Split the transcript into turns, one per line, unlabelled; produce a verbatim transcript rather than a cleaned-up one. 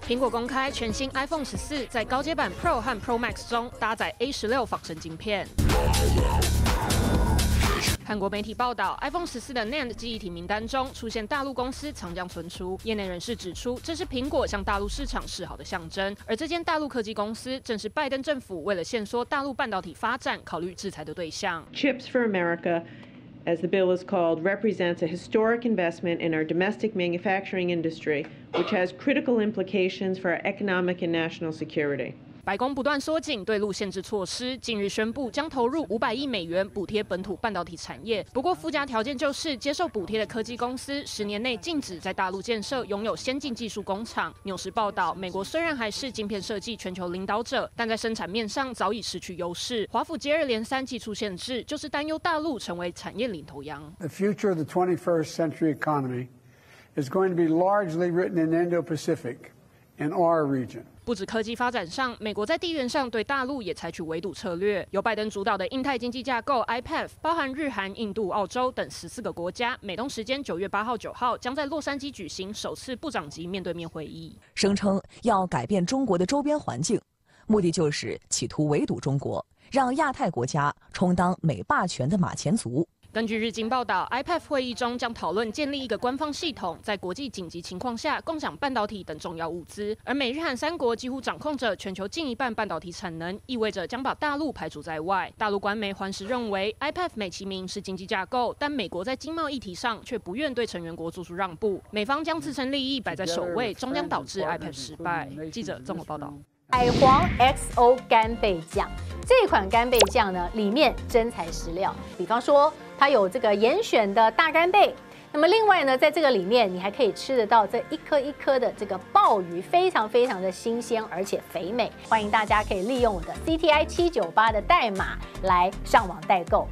苹果公开全新 iPhone 十四在高阶版 Pro 和 Pro Max 中搭载 A 十六仿生晶片。韩国媒体报道 ，iPhone 十四的 N A N D 记忆体名单中出现大陆公司藏将存出。业内人士指出，这是苹果向大陆市场示好的象征。而这间大陆科技公司正是拜登政府为了限缩大陆半导体发展考虑制裁的对象。
Chips for America, as the bill is called, represents a historic investment in our domestic manufacturing industry, which has critical implications for our economic and national security.
白宫不断缩紧对陆限制措施，近日宣布将投入五百亿美元补贴本土半导体产业。不过附加条件就是接受补贴的科技公司十年内禁止在大陆建设拥有先进技术工厂。纽时报道，美国虽然还是晶片设计全球领导者，但在生产面上早已失去优势。华府接二连三祭出限制，就是担忧大陆成为产业领头羊。
The future of the twenty-first century economy is going to be largely written in Indo-Pacific, in our region.
不止科技发展上，美国在地缘上对大陆也采取围堵策略。由拜登主导的印太经济架构 I P E F， 包含日韩、印度、澳洲等十四个国家，美东时间九月八号、九号将在洛杉矶举行首次部长级面对面会议，
声称要改变中国的周边环境，目的就是企图围堵中国，让亚太国家充当美霸权的马前卒。
根据日经报道 ，I P E F 会议中将讨论建立一个官方系统，在国际紧急情况下共享半导体等重要物资。而美日韩三国几乎掌控着全球近一半半导体产能，意味着将把大陆排除在外。大陆官媒环时认为 ，I P E F 美其名是经济架构，但美国在经贸议题上却不愿对成员国做出让步。美方将自身利益摆在首位，终将导致 I P E F 失败。记者综合报道。
海皇 X O 干贝酱这款干贝酱呢，里面真材实料，比方说它有这个严选的大干贝，那么另外呢，在这个里面你还可以吃得到这一颗一颗的这个鲍鱼，非常非常的新鲜而且肥美。欢迎大家可以利用我的 C T I 七九八的代码来上网代购。